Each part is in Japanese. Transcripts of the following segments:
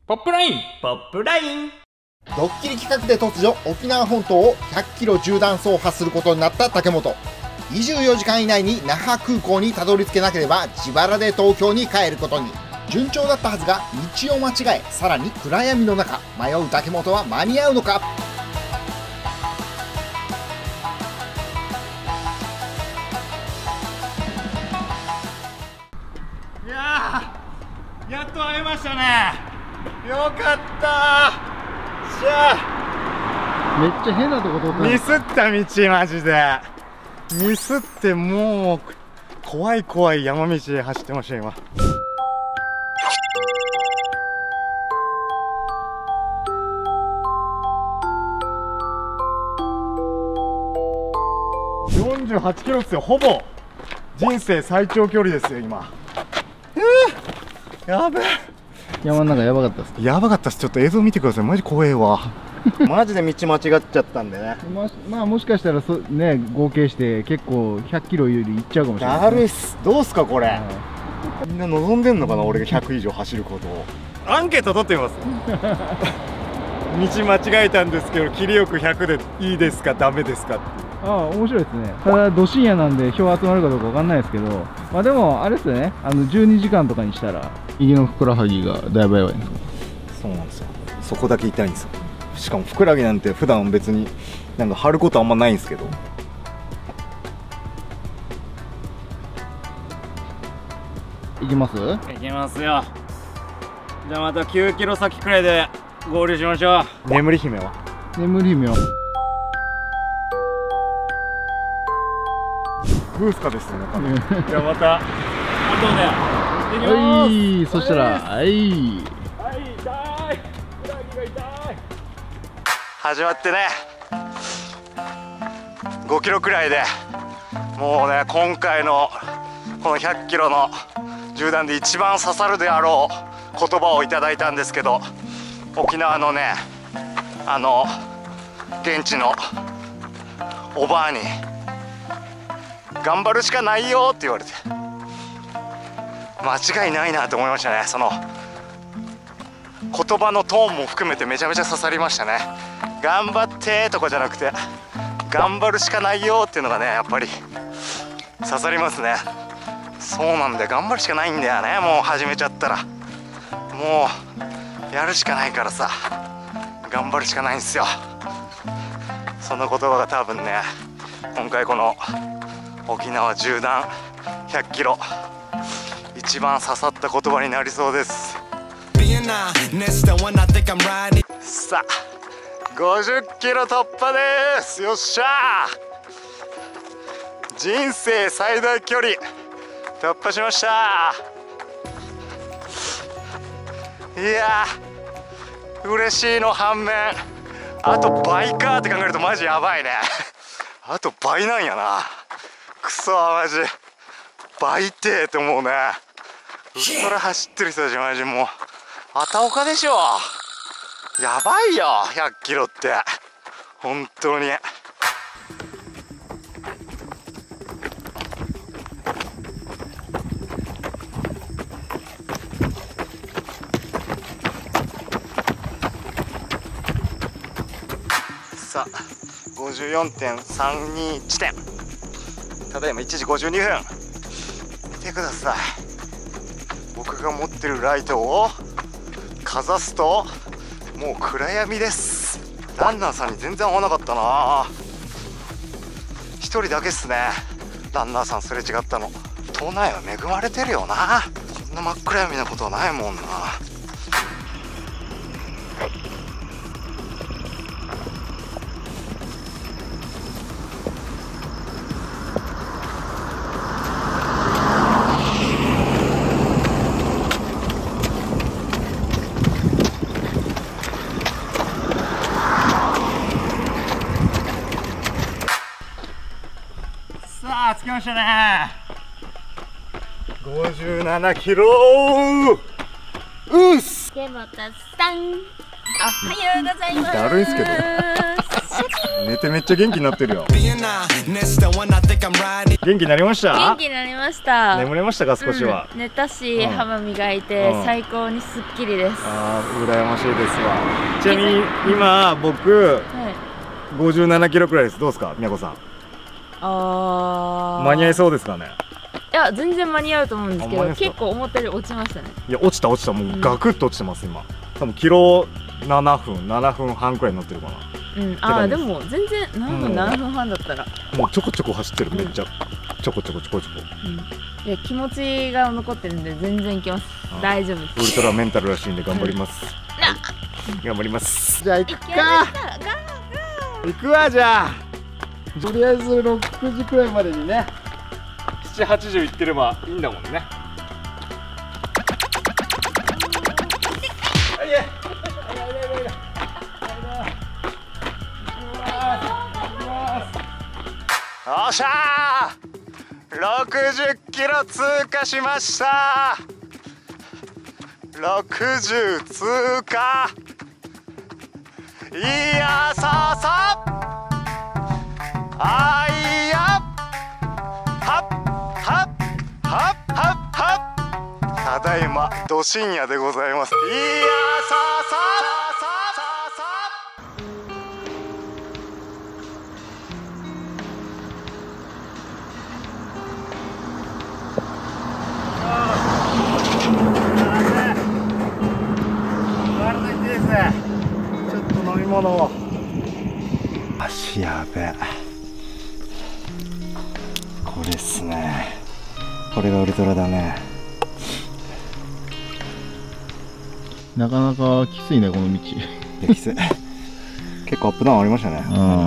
ポップラインドッキリ企画で突如沖縄本島を100キロ縦断走破することになった竹本。24時間以内に那覇空港にたどり着けなければ自腹で東京に帰ることに。順調だったはずが道を間違え、さらに暗闇の中迷う竹本は間に合うのか。 いやー、やっと会えましたね。よかったー。しゃめっちゃ変なとこ通ったー、ミスった道、マジでミスって、もう怖い怖い山道で走ってました今。48キロですよ。ほぼ人生最長距離ですよ今。やべえ、 山の中やばかったっす。 やばかったっす。ちょっと映像見てください。マジ怖えわマジで道間違っちゃったんでね。 まあもしかしたらね、合計して結構100キロよりいっちゃうかもしれない、ね。 だるいっす。どうすかこれ、みんな望んでんのかな、俺が100以上走ることを。アンケート取ってみます道間違えたんですけど、切りよく100でいいですかダメですかって。 ああ、面白いですね。ただ、ど深夜なんで票集まるかどうかわかんないですけど、まあでも、あれですよね、12時間とかにしたら、右のふくらはぎがだいぶやばいんですか。 そうなんですよ。そこだけ痛いんですよ。しかもふくらはぎなんて普段別になんか張ることあんまないんですけど。 いきます？ 行きますよ。じゃあまた9キロ先くらいで合流しましょう。 眠り姫は？ 眠り姫はグースカですね。じゃあまた後で行きます。 はい、そしたら、はい。 はい、痛い。ふくらはぎが痛い。 始まってね5キロくらいで、もうね、今回のこの100キロの縦断で一番刺さるであろう言葉をいただいたんですけど、沖縄のね、現地のおばあに頑張るしかないよって言われて、間違いないなと思いましたね。その言葉のトーンも含めてめちゃめちゃ刺さりましたね。頑張ってとかじゃなくて、頑張るしかないよっていうのがね、やっぱり刺さりますね。そうなんだよ、頑張るしかないんだよね。もう始めちゃったらもうやるしかないからさ、頑張るしかないんですよ。その言葉が多分ね、今回この沖縄縦断100キロ一番刺さった言葉になりそうです。さあ50キロ突破です。よっしゃー、人生最大距離突破しました。いやー、嬉しいの反面、あと倍かって考えるとマジやばいねあと倍なんやな。くそマジ倍ってって思うね。うっそら走ってる人たちマジもうあたおかでしょ。やばいよ100キロって本当に。さあ 54.32 地点、ただいま1時52分。見てください、僕が持ってるライトをかざすともう暗闇です。ランナーさんに全然合わなかったな。1人だけっすね、ランナーさんすれ違ったの。都内は恵まれてるよな。こんな真っ暗闇なことはないもんな。 さあ着きましたね。 57キロうっす。 竹本さん、おはようございます。 だるいっすけど寝てめっちゃ元気になってるよ。 Being honest, the one I think I'm riding. 元気になりました？ 元気になりました。 眠れましたか少しは？ 寝たし、歯も磨いて、最高にすっきりです。 ああ、羨ましいですわ。ちなみに今僕57キロくらいです。どうですか、みやこさん？間に合いそうですかね？ いや、全然間に合うと思うんですけど、結構思ったより落ちましたね。 いや、落ちたもうガクッと落ちてます今。多分キロ7分半くらい乗ってるかな。 ああ、でも全然7分半だったらもうちょこちょこ走ってる。めっちゃちょこちょこ。 いや、気持ちが残ってるんで全然いけます。大丈夫です。 ウルトラメンタルらしいんで頑張ります。頑張ります。じゃあ行くか。行くわ。じゃあとりあえず6時くらいまでにね、7、80行ってればいいんだもんね。よっしゃー、60キロ通過しました。60通過。いや、さあいや、はっ、ただいまど深夜でございます。いや、さちょっと飲み物を。足やべえ。これっすね。これがウルトラだね。 なかなかきついねこの道。 きつい。結構アップダウンありましたね。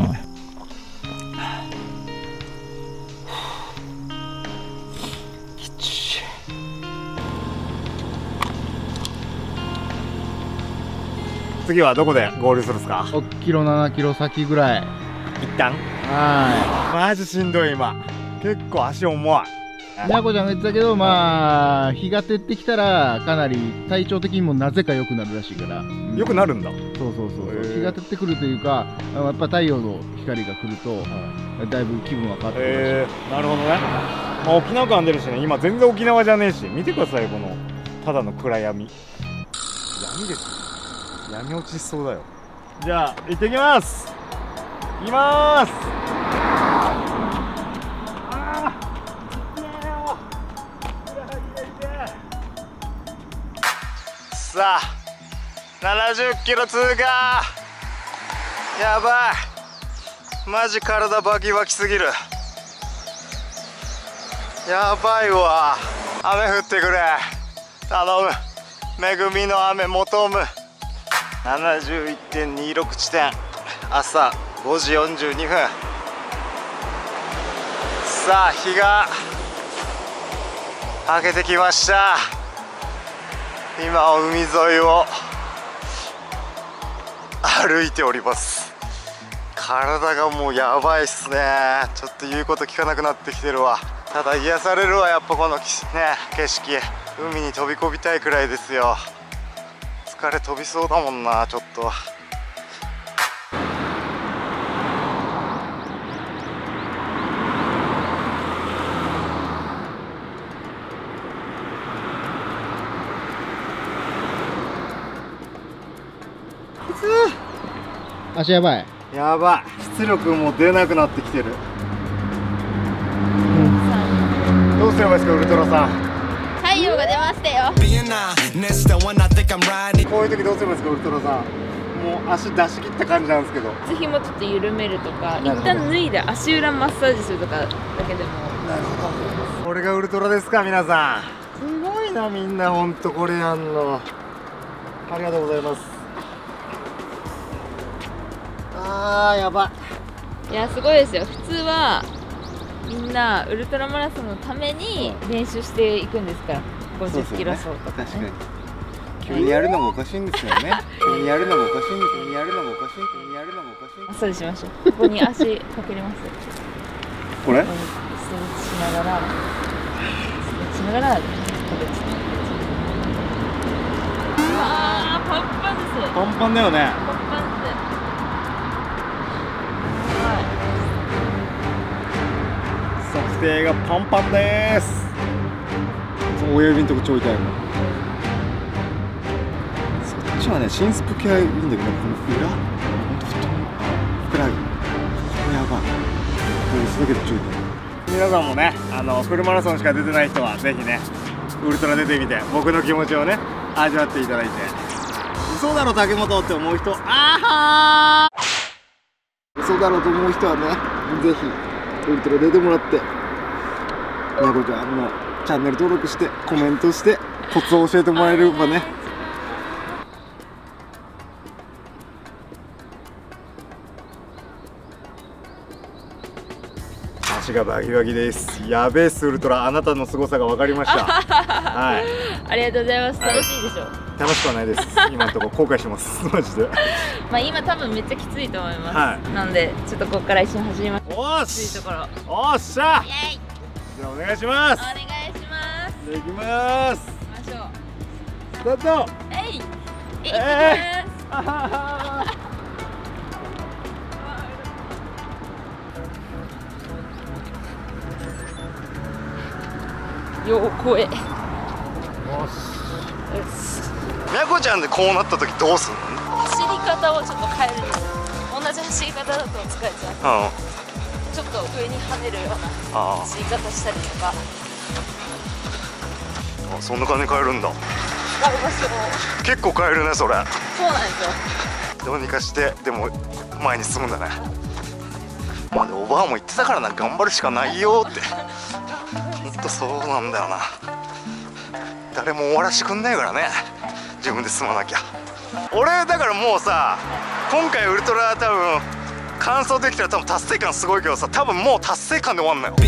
次はどこで合流するんですか ？6キロ7キロ先ぐらい。 一旦。マジしんどい今。結構足重い。 みやこちゃんが言ってたけど、まあ日が照ってきたらかなり体調的にもなぜか良くなるらしいから。 良くなるんだ。 そう日が照ってくるというか、やっぱ太陽の光が来ると、だいぶ気分は変わってくるらしい。 なるほどね。まあ沖縄感出るしね。今全然沖縄じゃねえし、見てくださいこのただの暗闇。闇です。闇落ちしそうだよ。じゃあ行ってきます。行きまーす。さあ70キロ通過。やばい、マジ体バキバキすぎる。やばいわ。雨降ってくれ、頼む。恵みの雨求む。71.26 地点、朝5時42分。さあ日が明けてきました。今海沿いを歩いております。体がもうやばいっすね。ちょっと言うこと聞かなくなってきてるわ。ただ癒されるわ、やっぱこのね景色。海に飛び込みたいくらいですよ。疲れ飛びそうだもんな、ちょっと。 足やばい。 やばい、出力も出なくなってきてる。どうすればいいですかウルトラさん。 太陽が出ましたよ。 Being honest, the one I think I'm riding. こういう時どうすればいいですかウルトラさん。もう足出し切った感じなんですけど。 靴ひもちょっと緩めるとか、一旦脱いで足裏マッサージするとかだけでも。 なるほど。これがウルトラですか皆さん。すごいなみんな、ほんとこれやんの。ありがとうございます。やばい。 いや、すごいですよ。普通はみんなウルトラマラソンのために練習していくんですから。50キロ走とかね。 確かに急にやるのもおかしいんですよね。急にやるのもおかしいんです。急にやるのもおかしい。急にやるのもおかしい。 マッサージしましょう。ここに足かけれます。 これストレッチしながらかけて。うわー、パンパンです。 パンパンだよね。 パンパンです。 手がパンパンです。親指のとこ超痛いもん。そっちはね伸縮系はいいんだけど、この裏ほんと太もも、ふくらはぎこれやばい。これそれだけで超痛い。皆さんもねフルマラソンしか出てない人はぜひねウルトラ出てみて僕の気持ちをね味わっていただいて、嘘だろ竹本って思う人、あはー嘘だろと思う人はねぜひウルトラ出てもらって、みやこちゃんのチャンネル登録してコメントしてコツを教えてもらえればね。足がバキバキです。やべえスウルトラ、あなたの凄さが分かりました。はい。 ありがとうございます。楽しいでしょ。 楽しくはないです。今のところ後悔してます。マジで。 まあ今多分めっちゃきついと思います。 はい。 なんでちょっとここから一緒に走ります。 おーきついし。 ところ。 おっしゃ。 イエイ。 じゃあお願いします。 お願いします。 じゃあ行きます。 行きましょう。 スタート。 えい。行きます。ようこえ。 みやこちゃんでこうなった時どうすんの？ 走り方をちょっと変える。同じ走り方だと疲れちゃう。ちょっと上に跳ねるような走り方したりとか。 あ、そんな感じに変えるんだ。 頑張りましょう。 結構変えるねそれ。 そうなんですよ。 どうにかしてでも前に進むんだね。まあでもおばあも言ってたからな、頑張るしかないよって。ほんとそうなんだよな。誰も終わらしてくんないからね、自分で進まなきゃ。俺だからもうさ、今回ウルトラ多分完走できたら多分達成感すごいけどさ、多分もう達成感で終わんのよ。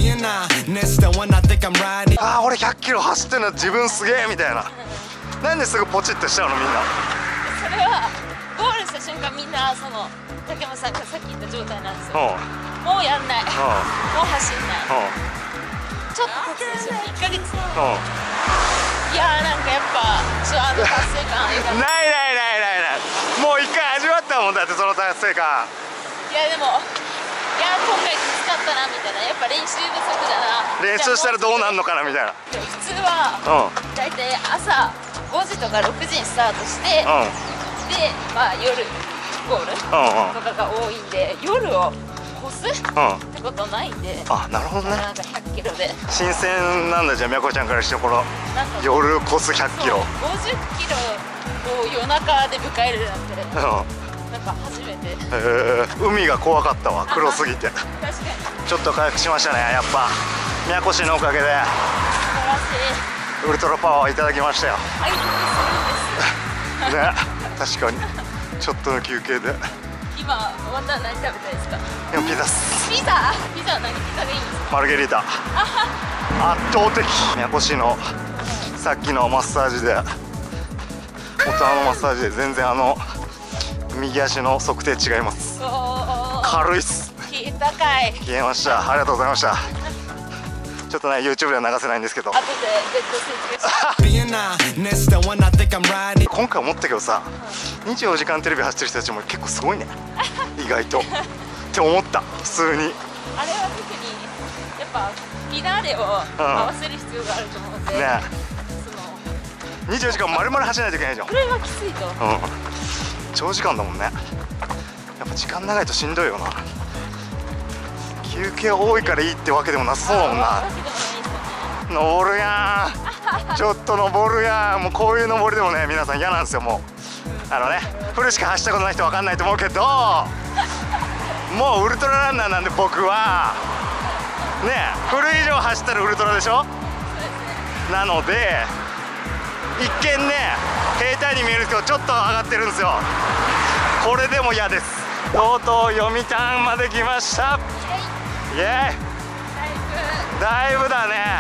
ああ俺100キロ走ってんの自分すげえみたいな。なんですぐポチッとしちゃうのみんな。 それはゴールした瞬間みんなその竹山さんがさっき言った状態なんですよ。もうやんない、もう走んない、ちょっと経つでしょ、1ヶ月。いやーなんかやっぱ達成感ないもう一回味わったもんだって、その達成感。 いやでも今回きつかったなみたいな、やっぱ練習不足だな、 練習したらどうなんのかなみたいな。 普通はだいたい朝5時とか6時にスタートして、でまあ夜ゴールとかが多いんで、夜を越すってことないんで。 あ、なるほどね。 なんか100キロで新鮮なんだ。じゃあみやこちゃんからしてこの夜越す100キロ、 50キロを夜中で迎えるなんて、なんか初めて。 海が怖かったわ、黒すぎて。 確かにちょっと回復しましたね、やっぱ宮古市のおかげで素晴らしい。 ウルトラパワーをいただきましたよ。 はい、するんです。 ね、確かにちょっとの休憩で。 今また何食べたいですか？ でもピザっす。 ピザは何ピザがいいんですか？ マルゲリータ。圧倒的。宮古市のさっきのマッサージで、大人のマッサージで全然右足の測定違います。軽いっす。 消えたかい。 消えました。ありがとうございました。ちょっとね YouTube では流せないんですけど、 後で別途説明して。 今回思ったけどさ、24時間テレビ走ってる人たちも結構すごいね意外とって思った。普通にあれは特にやっぱフィナーレを合わせる必要があると思うんで、 ね、24時間丸々走らないといけないじゃん。 これはきついと。 長時間だもんね。やっぱ時間長いとしんどいよな。休憩多いからいいってわけでもなさそうだもんな。登るやんちょっと登るやん。もうこういう登りでもね皆さん嫌なんですよ。もうフルしか走ったことない人分かんないと思うけど、もうウルトラランナーなんで僕はね、フル以上走ったらウルトラでしょ。なので一見ね平坦に見えるけどちょっと上がってるんですよ。これでも嫌です。とうとう読谷まで来ました。イエーイ。だいぶだね。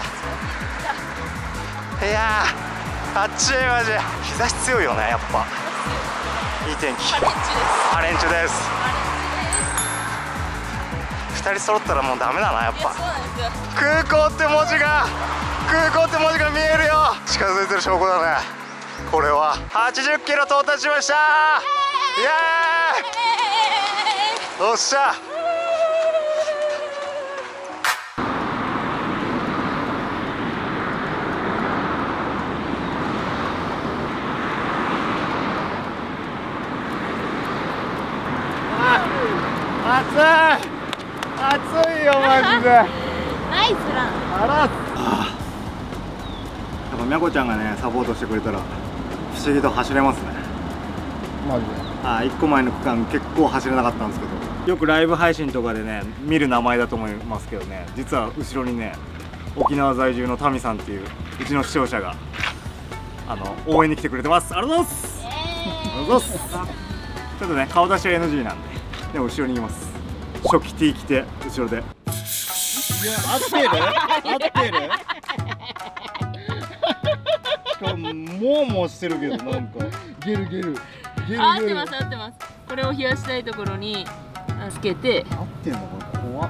いやーあっちマジ日差し強いよね。やっぱいい天気。ハレンチュです。2人揃ったらもうダメだなやっぱ。空港って文字が見えるよ。近づいてる証拠だね。これは80キロ到達しました。イエーイ。よっしゃ。 暑いよマジで。 ナイスラン。 あらっ。やっぱみゃこちゃんがねサポートしてくれたら不思議と走れますね。 マジで。 1個前の区間結構走れなかったんですけど、よくライブ配信とかでね見る名前だと思いますけどね、実は後ろにね沖縄在住のタミさんっていううちの視聴者が応援に来てくれてます。ありがとうございます。ありがとうございます。ちょっとね顔出しは NG なんで後ろにいます。初期 T 着て後ろで。いや合ってる？合ってる？しかももうしてるけどなんかゲルゲル。 合ってます合ってます。これを冷やしたいところにつけて。 合ってんのこれ怖っ。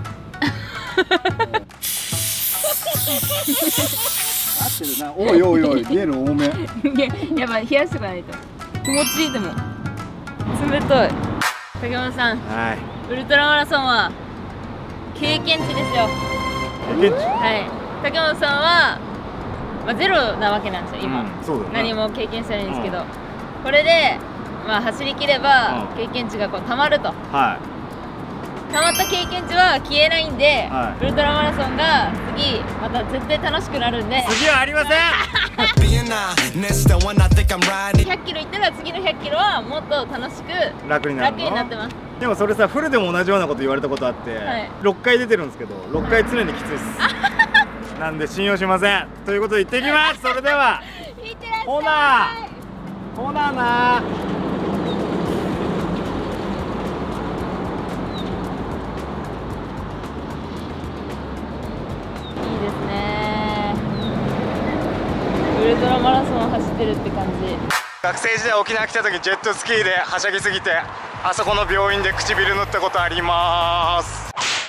合ってるな。おいおいおいゲル多め。 やばい冷やしておかないと。気持ちいいでも冷たい。竹本さん、 はい、 ウルトラマラソンは経験値ですよ。 経験値。 はい。竹本さんは、ゼロなわけなんですよ今、 そうだね、 何も経験してないんですけど、これで、走りきれば経験値がこうたまると、 はい、 たまった経験値は消えないんで、 はい、 ウルトラマラソンが次また絶対楽しくなるんで。 次はありません。 100キロいったら次の100キロはもっと楽しく楽になってます。 でもそれさフルでも同じようなこと言われたことあって、はい、6回出てるんですけど6回常にきついです。なんで信用しません。ということで行ってきます。それではほなな。 いいですね。ウルトラマラソンを走ってるって感じ。 学生時代沖縄来た時ジェットスキーではしゃぎすぎてあそこの病院で唇塗ったことあります。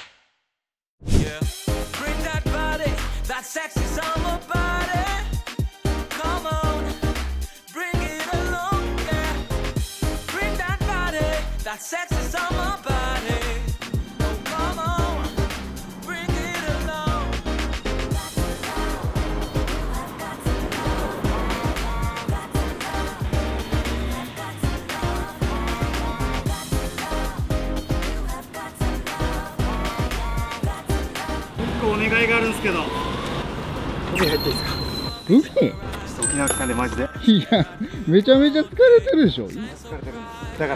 お願いがあるんですけど、海入っていいですか？ 海？ 沖縄来たんでマジで。 いや、めちゃめちゃ疲れてるでしょ。疲れてるんです。 だ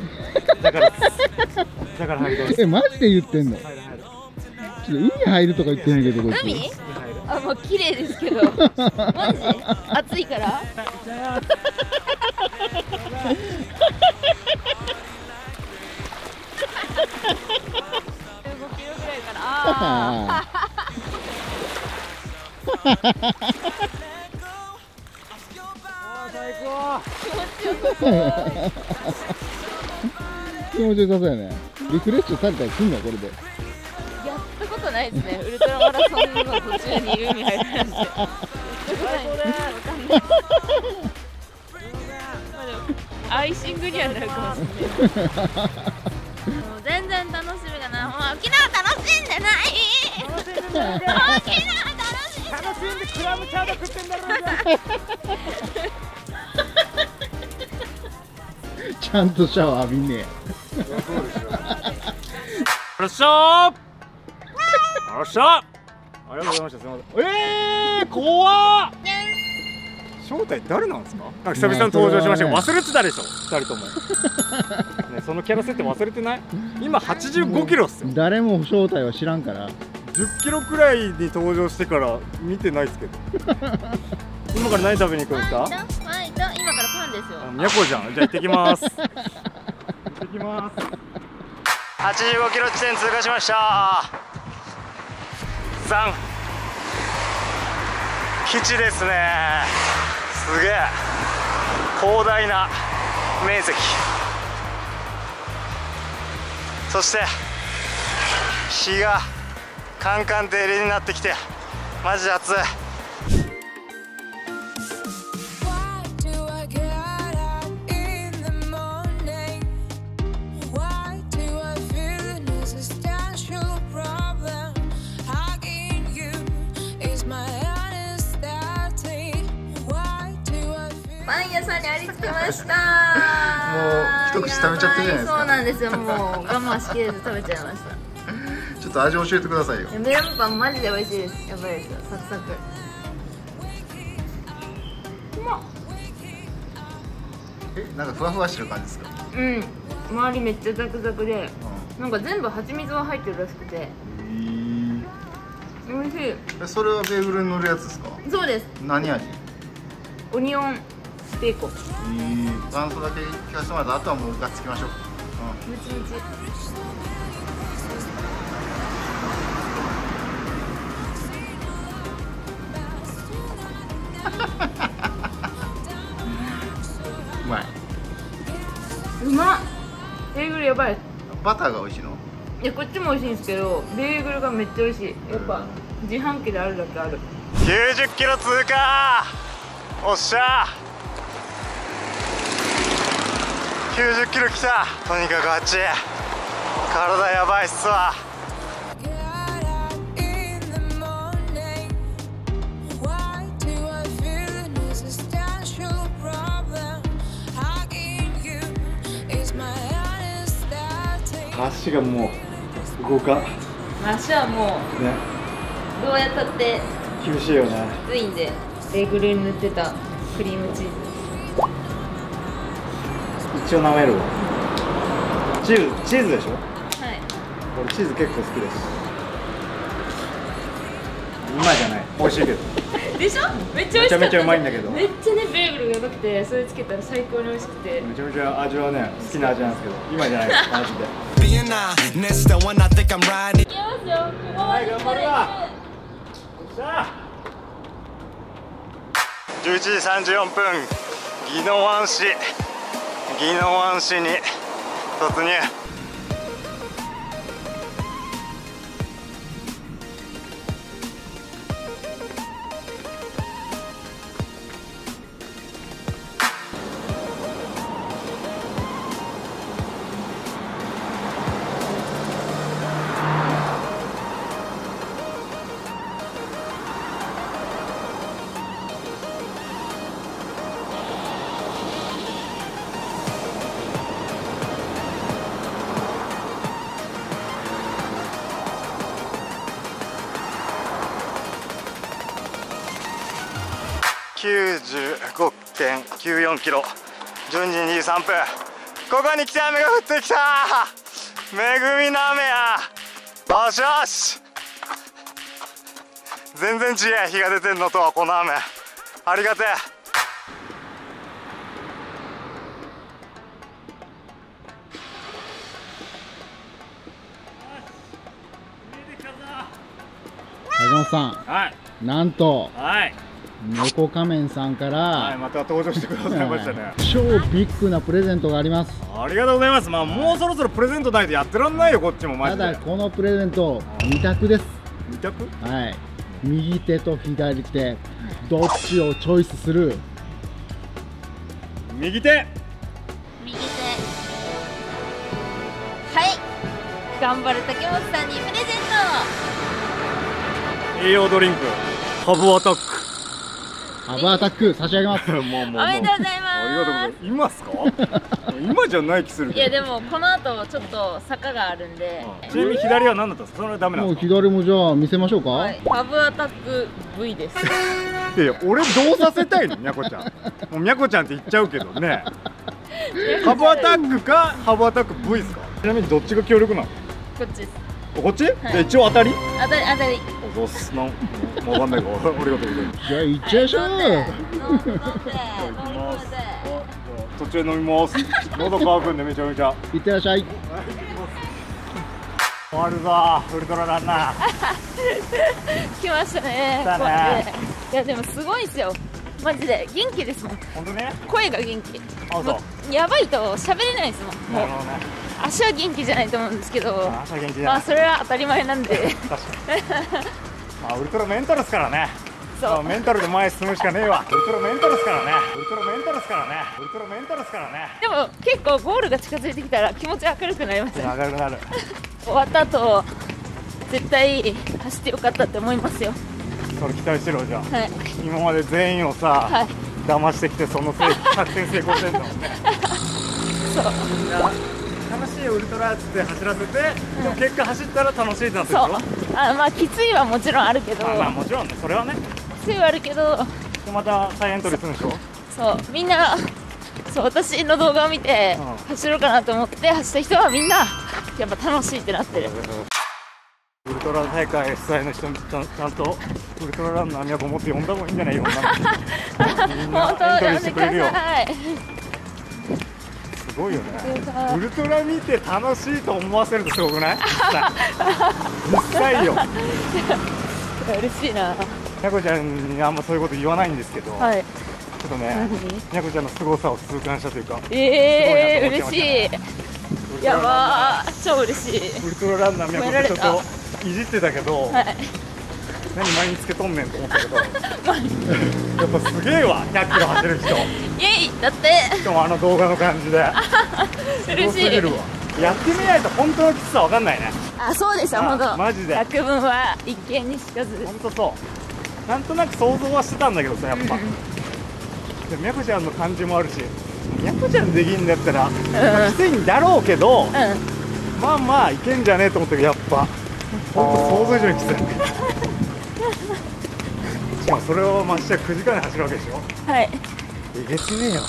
から入りたいです。 マジで言ってんの？ちょっと海入るとか言ってんねんけど、こいつ。 海？もう綺麗ですけど。マジ？暑いから？ 気持ちよさそうやね。リフレッシュされたりすんのこれで。 やったことないですね。ウルトラマラソンの途中に海入るなんて。アイシングにはなるかもしれない。もう全然楽しみがない。もう沖縄楽しんでない。沖縄楽しんでクラムチャウダー食ってんだろう。 ちゃんとシャワー浴びんねえ。 よっしゃー。よっしゃ。ありがとうございました。すみません。怖っ。正体誰なんですか？なんか久々に登場しましたよ。忘れてたでしょ。2人とも。ね、そのキャラ設定忘れてない？今85キロっすよ。 誰も正体は知らんから。 10キロくらいに登場してから見てないですけど。今から何食べに行くんですか？ 今からパンですよ。 みやこじゃん。じゃあ行ってきます。行ってきます。85キロ地点通過しました。3基地ですね。すげえ広大な面積。そして日がカンカン照りになってきてマジで暑い。 パン屋さんにありつけました。 もう一口食べちゃってるじゃないですか。 そうなんですよ、もう我慢しきれず食べちゃいました。 ちょっと味教えてくださいよ。 メロンパンマジで美味しいです。やばいですよ、サクサク。うまっ。 なんかふわふわしてる感じですか。 うん、周りめっちゃザクザクで、なんか全部蜂蜜が入ってるらしくて美味しい。 それはベーグルに塗るやつですか。 そうです。 何味。 オニオンベーコン。 感想だけ聞かせてもらった。あとはもうがっつきましょう。 ムチムチ。 うまい。 うまっ。ベーグルやばい。 バターが美味しいの。 いや、こっちも美味しいんですけど、ベーグルがめっちゃ美味しい。やっぱ自販機であるだけある。 90キロ通過。おっしゃー、90キロ来た。とにかくあっち体やばいっすわ。足がもう動かん。 足はもうね、 どうやったって厳しいよね。 きついんで、ベーグルに塗ってたクリームチーズ。 一応舐めるわ。チーズでしょ。 はい。 俺チーズ結構好きです。うまいじゃない、美味しいけど。 でしょ。めっちゃ美味しかった。 めちゃめちゃうまいんだけど。 めっちゃね、ベーグルがやばくて、それつけたら最高に美味しくて。 めちゃめちゃ味はね、好きな味なんですけど、今じゃないです、マジで。 Being honest, the one I think I'm riding. いきますよ。 はい、頑張るわ。さあ。11時34分、宜野湾市に突入。95.94 キロ、12時23分。ここに来て雨が降ってきた。恵みの雨や。よしよし。全然違う、日が出てんのとはこの雨。ありがてえ。 橋本さん、 はい、 なんとはい、 猫仮面さんかはい、 らまた登場してくださいましたね。 超ビッグなプレゼントがあります。 ありがとうございます。まあもうそろそろプレゼントないとやってらんないよ、こっちもマたジで。 だこのプレゼント2択です。 二択？ はい、右手と左手どっちをチョイスする？ 右手。 右手。はい。頑張る竹本さんにプレゼント。 栄養ドリンクハブアタック。 ハブアタック差し上げます。 もうおめでとうございます。 ありがとうございます。今っすか？今じゃない気するけど。 いやでもこの後ちょっと坂があるんで。 ちなみに左は何だったんですか？それはダメなんもうですか？ 左もじゃあ見せましょうか。 はい。ハブアタック V です。 いやいや、俺どうさせたいの、みやこちゃん。もうみやこちゃんって言っちゃうけどね。ハブアタックかハブアタック V ですか？ちなみにどっちが強力なの？ こっちです。 こっち？じゃあ一応当たり？ 当たり当たり。 どうすなん？わかんないから。ありがとうございます。 じゃあ行っちゃいましょう。 飲んで。 途中飲みます。喉乾くんでめちゃめちゃ。 いってらっしゃい。 終わるぞウルトラランナー。 来ましたね。 来たね。 いやでもすごいんですよ。マジで元気ですもん。 本当ね。 声が元気。 あ、そう。 やばいと喋れないですもん。もうなるほどね。 足は元気じゃないと思うんですけど。 足は元気じゃない。 まあそれは当たり前なんで。 確かに。まあウルトラメンタルですからね。 そう。 メンタルで前進むしかねえわ。ウルトラメンタルですからね。ウルトラメンタルですからね。ウルトラメンタルですからね。 でも結構ゴールが近づいてきたら気持ち明るくなりますよ。 明るくなる。 終わった後絶対走ってよかったって思いますよ。 それ期待してるわじゃあ。 はい。 今まで全員をさ、 はい。 騙してきてその作戦成功してんだもんね。 そう楽しいウルトラっつって走らせて、でも結果走ったら楽しいってなってるでしょ。 そうまあきついはもちろんあるけど、 まあもちろんね、それはね。 きついはあるけど、 でまた再エントリーするんでしょ。 そうみんなそう私の動画を見て走ろうかなと思って走った人はみんなやっぱ楽しいってなってる。 ウルトラ大会主催の人にちゃんとウルトラランナーにはごもって呼んだ方がいいんじゃないよ。みんな本当エントリやめてくーしてくれるよ。 ださい。 すごいよね。ウルトラ見て楽しいと思わせるとすごくない？実際よ。 嬉しいな。 にゃこちゃんにあんまそういうこと言わないんですけど、 はい。 ちょっとね、にゃこちゃんの凄さを痛感したというか、 嬉しい。やばー、超嬉しい。 ウルトラランナーみやこちゃんちょっといじってたけど、 はい。 何毎日つけとんねんと思ったけど、やっぱすげえわ、100キロ走る人。 イエイだってしかもあの動画の感じで。 嬉しい。 すごすぎるわ。やってみないと本当のきつさわかんないね。 あ、そうでした本当。 マジで。 百聞は一見にしかず。 本当そう。なんとなく想像はしてたんだけどさ、やっぱ。でみやこちゃんの感じもあるし、みやこちゃんできんだったら、まあきついんだろうけど、まあまあいけんじゃねえと思ったけど、やっぱ本当想像以上にきつい。しかもそれをまして9時間で走るわけでしょ。 はい。 えげつねえよ。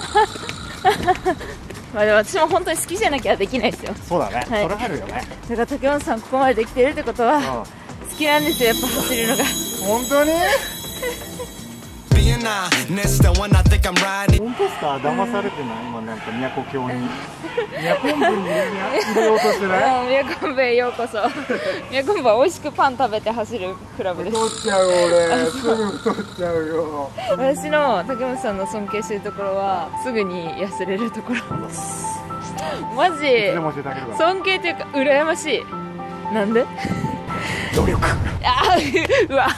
まあでも私も本当に好きじゃなきゃできないですよ。 そうだね、 はいそれあるよね。 だから竹本さんここまでできてるってことは好きなんですよ、やっぱ走るのが。 本当に？ Being honest, the one I think I'm riding. 本当ですか？騙されてない？今なんか宮古峡に宮古部に入れようとしてない？ 宮古部へようこそ。宮古部は美味しくパン食べて走るクラブです。 太っちゃう俺、すぐ太っちゃうよ。 私の竹本さんの尊敬してるところはすぐに痩せれるところ。マジでも教えてあげるから。 尊敬というか羨ましい。なんで？ 努力。 あうわ。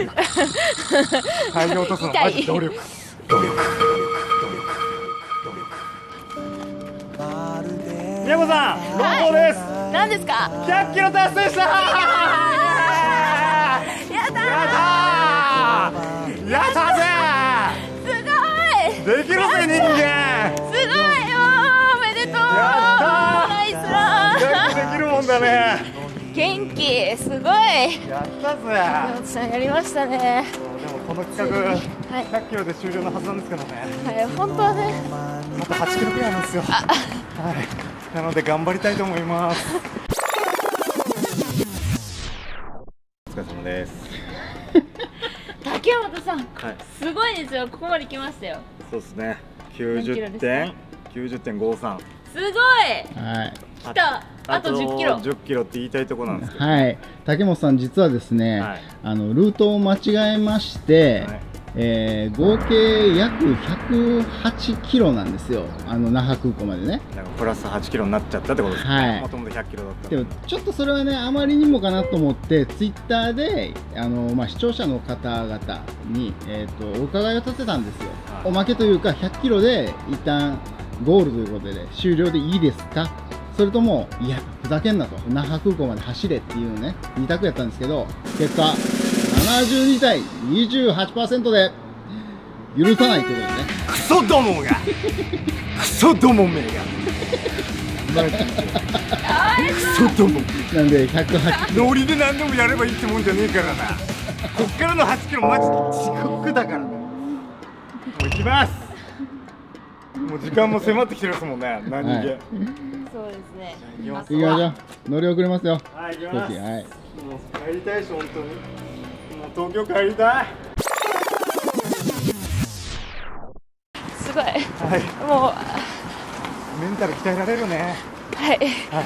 大量落とすのマジ努力。宮古さん、朗報です。 何ですか 100キロ達成した。 やったやったぜ。 すごいできるぜ人間。 すごいよおめでとうやったナイスラできるもんだね。 元気すごいやったぜ。 山本さんやりましたね。 でもこの企画100キロで終了のはずなんですけどね。 はい本当はねまた8キロくらいなんですよ。はい。なので頑張りたいと思います。お疲れ様です。 竹本さん、 はい。 すごいですよ、ここまで来ましたよ。 そうですね。 何キロですか 90.53。 すごいはい。 来たあと10キロ 10キロって言いたいところなんですけど。 はい、竹本さん、実はですね、 はいルートを間違えまして、 はい合計約108キロなんですよ、那覇空港までね。 なんかプラス8キロになっちゃったってことですね。 はいもともと100キロだった。 でもちょっとそれはね、あまりにもかなと思って、ツイッターで視聴者の方々に、お伺いを立てたんですよ、 はいおまけというか、100キロで一旦ゴールということで、終了でいいですか、それとも、いや、ふざけんなと、那覇空港まで走れっていうのね、2択やったんですけど、結果、72対 28% で許さないということでね。 クソどもがクソどもめがマジでクソどもなんで、108、 ノリで何でもやればいいってもんじゃねえからな。こっからの8キロマジ地獄だからね。もう行きます。もう時間も迫ってきてるですもんね。何気、 はいそうですね。 行きます行きましょう、乗り遅れますよ、 はい、行きます。 飛行機、はい。 もう帰りたいし、本当に。もう東京帰りたい。 すごい。 はい。 もう、 メンタル鍛えられるね。 はい。 はい。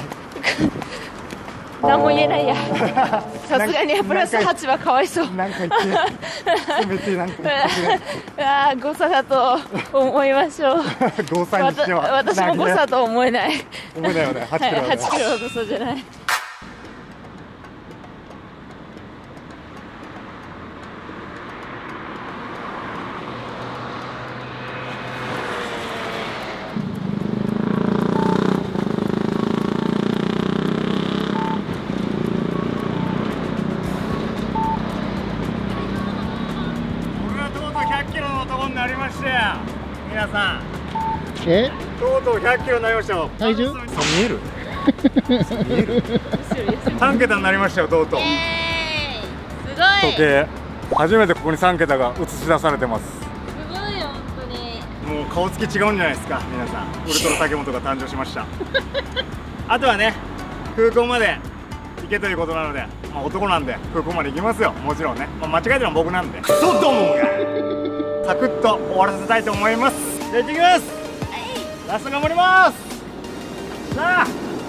何も言えないや。さすがにプラス8はかわいそう。 なんか言って。せめてなんか言ってああ、誤差だと思いましょう。 くれ。誤差にしては。 私も誤差と思えない。 思えないよね。8キロはい、 だね。 8キロは誤差じゃない。 俺はとうとう100キロの男になりましたよ。皆さん。 えとうとう100 100キロになりましたよ。 体重見える見える3桁になりましたよ、とうとう。 すごい。 時計初めてここに3桁が映し出されてます。 すごいよ本当に。 もう顔つき違うんじゃないですか皆さん。ウルトラ竹本が誕生しましたあとはね、空港まで行けということなので、まあ、男なんで空港まで行きますよ、もちろんね。まあ、間違えてるのは僕なんで、クソどもがサクッと終わらせたいと思います。じゃあ行ってきます。ラスト頑張ります。さあ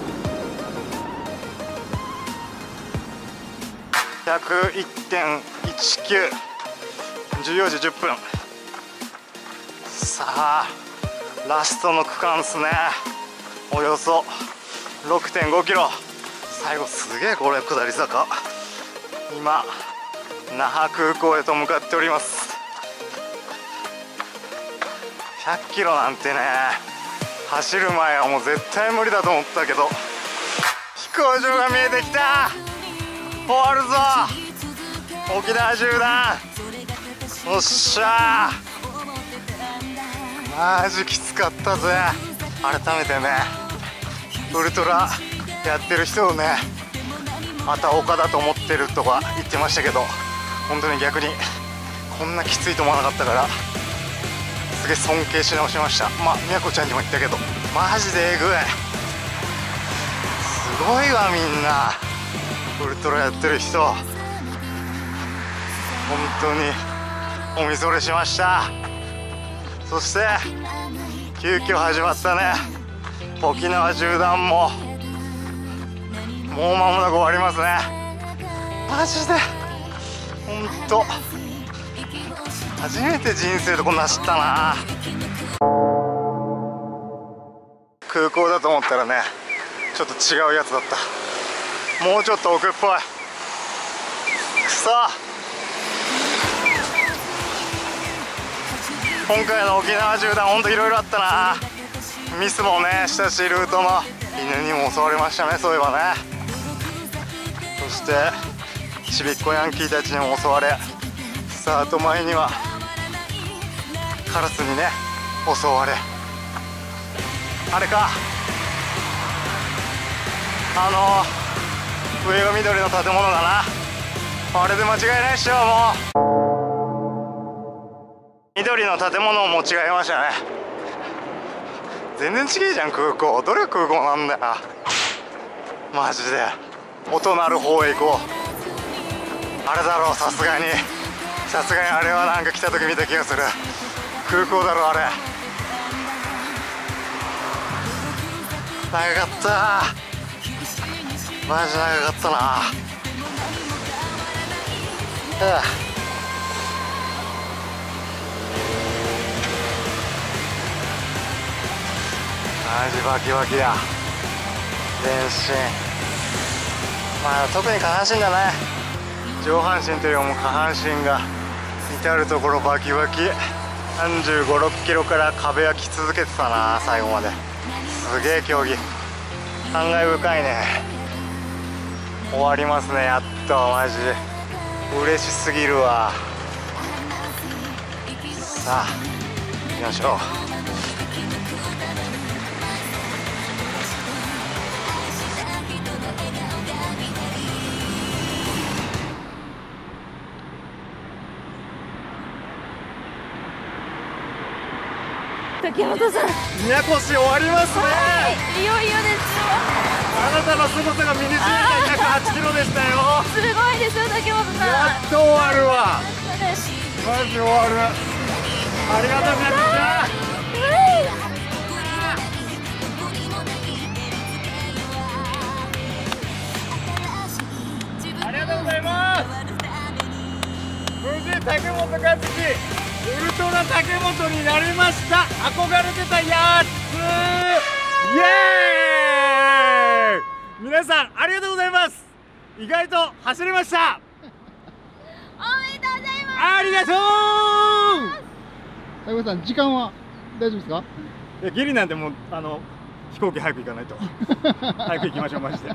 101.19 14時10分。さあラストの区間ですね。およそ 6.5 キロ。最後すげえこれ下り坂。今那覇空港へと向かっております。100キロなんてね、走る前はもう絶対無理だと思ったけど、飛行場が見えてきた。終わるぞ沖縄縦断。おっしゃー、マジきつかったぜ。改めてね、ウルトラやってる人をね、また丘だと思ってるとか言ってましたけど、本当に逆にこんなきついと思わなかったから、すげえ尊敬し直しました。まあみやこちゃんにも言ったけど、マジでえぐい。すごいわみんな、ウルトラやってる人。本当におみそれしました。そして急遽始まったね、沖縄縦断ももう間もなく終わりますね。マジで本当初めて人生でこんな走ったな。空港だと思ったらね、ちょっと違うやつだった。もうちょっと奥っぽい。くそ、今回の沖縄縦断ほんといろいろあったな。ミスもねしたし、ルートの犬にも襲われましたね、そういえばね。そしてちびっこヤンキーたちにも襲われ、スタート前にはカラスにね襲われ、あれか、上が緑の建物だな。あれで間違いないっしょ。もう緑の建物をも違えましたね。全然違えじゃん空港。どれが空港なんだよマジで。音鳴る方へ行こう。あれだろう、さすがにあれはなんか来た時見た気がする。空港だろあれ。長かった、マジ長かったな。マジバキバキだ全身。まあ特に下半身だね。上半身というよりも下半身が至る所バキバキ。35、6キロから壁は来続けてたな最後まで。すげえ競技、感慨深いね。終わりますね、やっと。マジ嬉しすぎるわ。さあ行きましょう。 竹本さん、 宮古市終わりますね。 いよいよですよ。 あなたの凄さが身に染みた108キロでしたよ。 すごいですよ竹本さん。 やっと終わるわ。 そうです。 マジ終わる。ありがとう宮古ちゃん。ありがとうございます。無事竹本和樹ウルトラ竹本になりました。憧れてたやつ。イエーイ。皆さんありがとうございます。意外と走れました。 おめでとうございます。 ありがとう。 竹本さん、時間は大丈夫ですか？ いやギリなんでもう飛行機早く行かないと早く行きましょうマジで。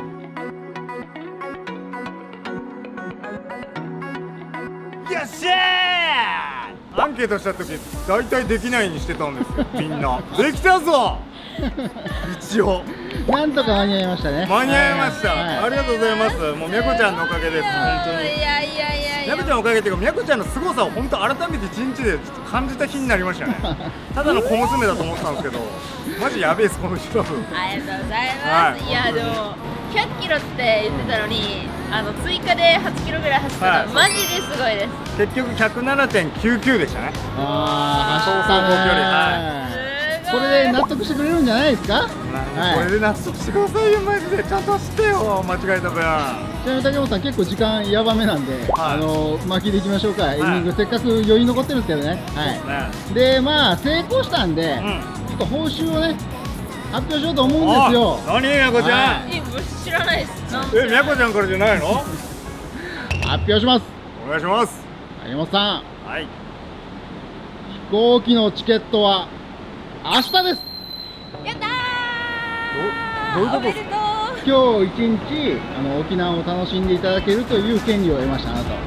よっしゃー。アンケートした時大体できないにしてたんですよみんな。できたぞ。 一応なんとか間に合いましたね。 間に合いました、 はいありがとうございます。もうみやこちゃんのおかげです。本当にいやいやいやいやみやこちゃんのおかげっていうか、みやこちゃんの凄さを本当改めて一日でちょっと感じた日になりましたね。ただの小娘だと思ってたんですけど、マジやべえですこの人多分。 ありがとうございます、いやでも100キロって言ってたのに追加で8キロぐらい走ったの、マジですごいです。 結局 107.99 でしたね。 ああ、 走行距離、 これで納得してくれるんじゃないですか。 これで納得してくださいよマジで。ちゃんと走ってよ、間違えた分。 ちなみに竹本さん結構時間やばめなんで、巻きでいきましょうか。エンディングせっかく余裕残ってるんですけどね。でまあ成功したんで、ちょっと報酬をね発表しようと思うんですよ。 何みやこちゃん。 知らないです。 みやこちゃんからじゃないの？ 発表します。 お願いします。 竹本さん。 はい。 飛行機のチケットは明日です。 やったー。 どういうことですか？ 今日一日沖縄を楽しんでいただけるという権利を得ました。あなたは。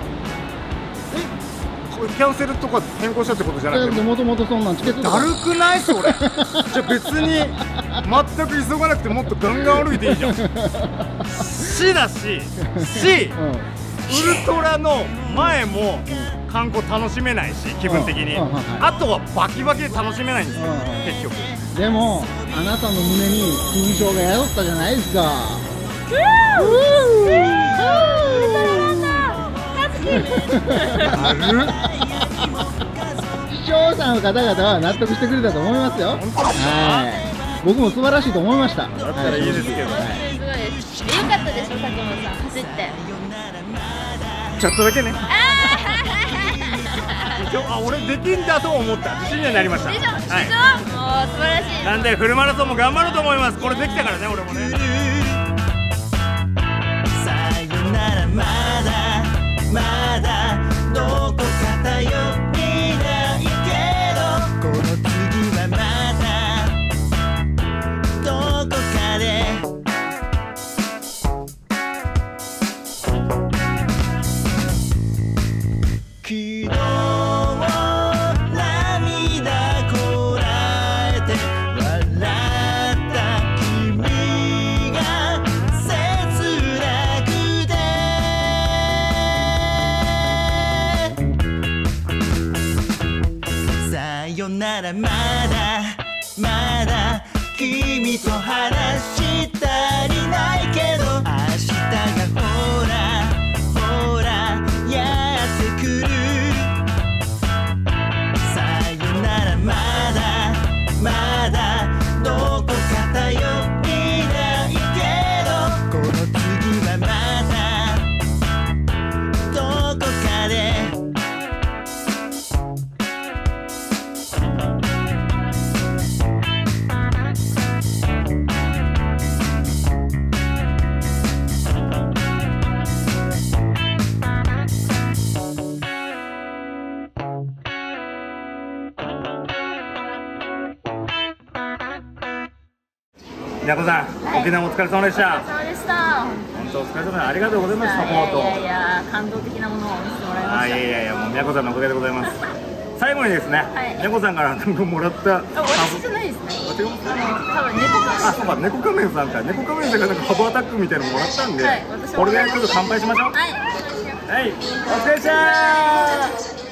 キャンセルとか変更したってことじゃなくて、 もともとそんなんチケットだるくないそれ。じゃあ別に全く急がなくてもっとガンガン歩いていいじゃん。死だし、ウルトラの前も観光楽しめないし、気分的にあとはバキバキで楽しめないんですよ結局。 でもあなたの胸に勲章が宿ったじゃないですか。視聴者の方々は納得してくれたと思いますよ。僕も素晴らしいと思いました。 だったらいいですけど。 よかったでしょ、竹本さん走って。 ちょっとだけね。俺できんだと思った。自信にはなりました。 でしょ、もう素晴らしい。 なんでフルマラソンも頑張ろうと思います。これできたからね、俺もね。 さよならまだまだどこか頼りないけど、この次はまたどこかで昨日涙こらえて笑った君が切なくて、さよならまだまだ君と話したりないけど、明日がほらほらやってくる。さよならまだまだどこか頼りないけど、この次はまたどこかでみやこさん、沖縄お疲れ様でした。 お疲れ様でした。 本当お疲れ様でありがとうございました。サポート。 いや感動的なものを見せてもらいました。 いやいやもうみやこさんのおかげでございます。最後にですね、みやこさんからなんかもらった。 私じゃないですね。多分猫そうか、猫仮面さんから猫仮面さんがなんかハブアタックみたいなのもらったんで、これでちょっと乾杯しましょう。はい、お疲れっしたー。